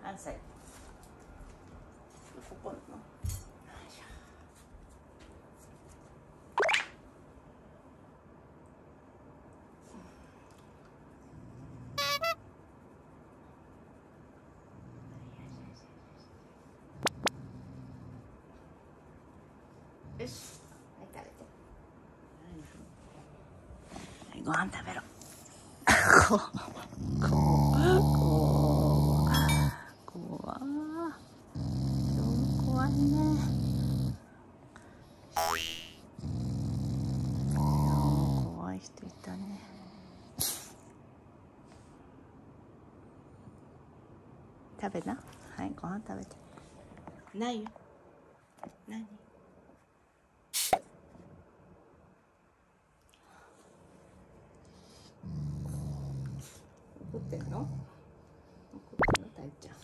何歳？ここの。よし、はい食べて。はい、ご飯食べろ。怖いね。怖い人いたね。食べな。はい、ご飯食べて。ないよ。何？怒ってんの？怒ってんの、たいちゃん。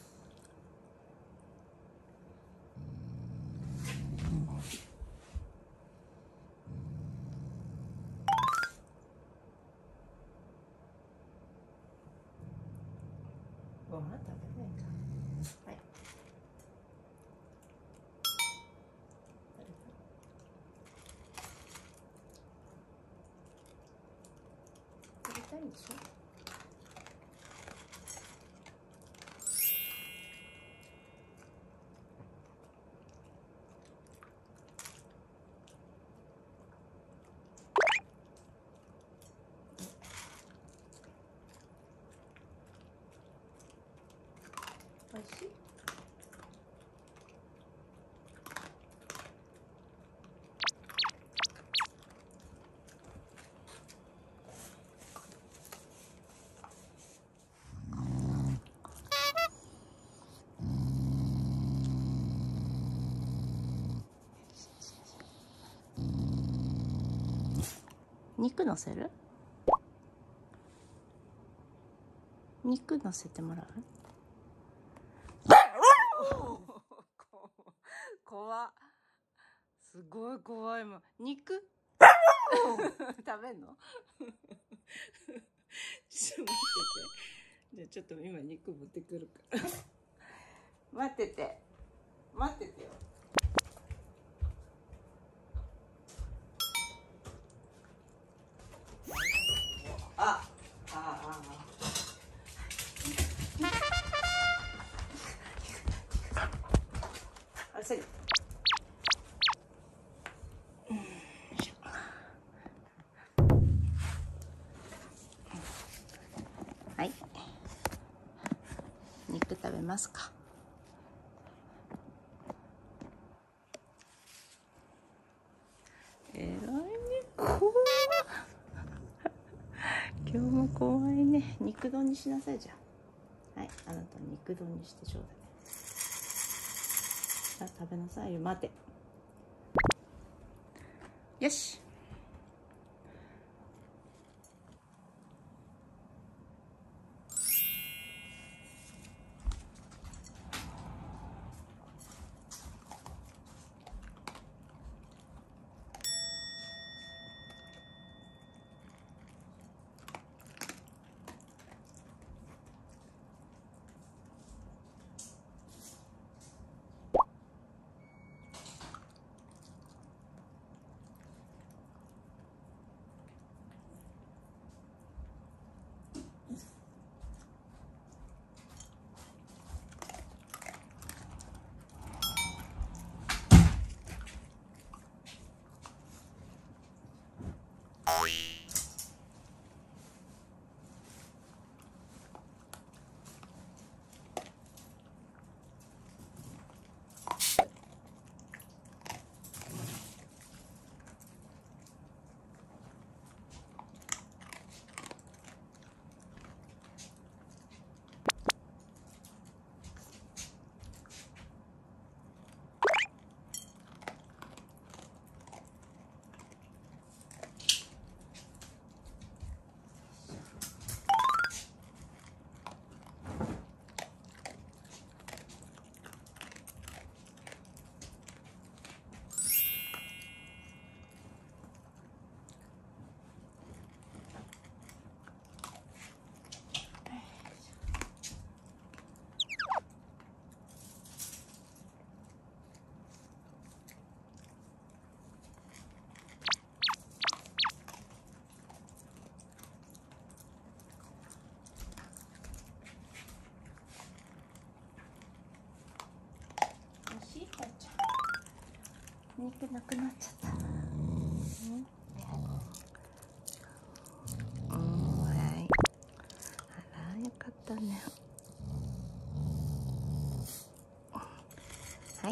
ご飯食べないか。はい。食べたいんでしょ？おいしい？肉のせる？肉のせてもらう？怖っ。すごい怖いもん。肉食べんの？ちょっと待ってて。じゃあちょっと今肉持ってくるから待ってて。待っててよ。あそれ。はい。肉食べますか？えらいね、怖い。今日も怖いね。肉丼にしなさいじゃあ。はい、あなた肉丼にしてちょうだい。さあ食べなさいよ。待て。よし。 肉なくなっちゃった。はい。あら、よかったね。はい。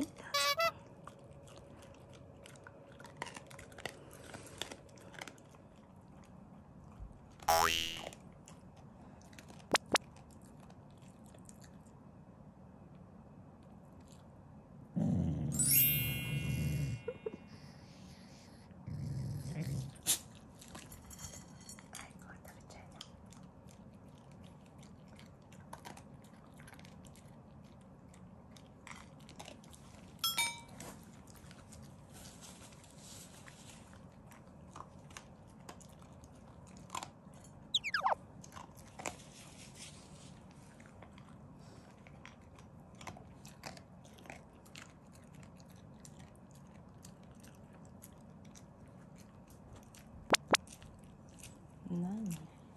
何？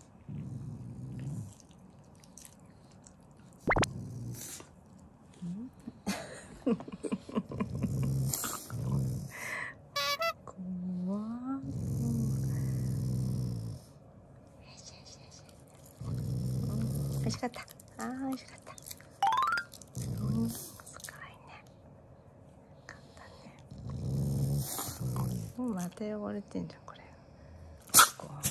怖っ。美味しかった。あー、美味しかった。すごいね。かったね。また汚れてんじゃん、これ。ここ。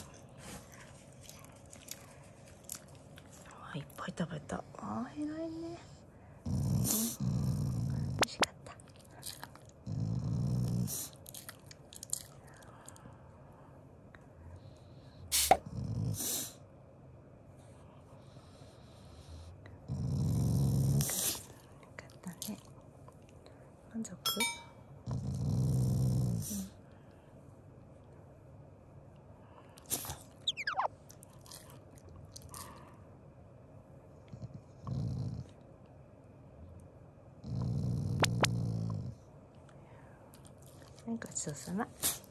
いっぱい食べた。あー、偉いね。美味しかった。満足？はい、ごちそうさま。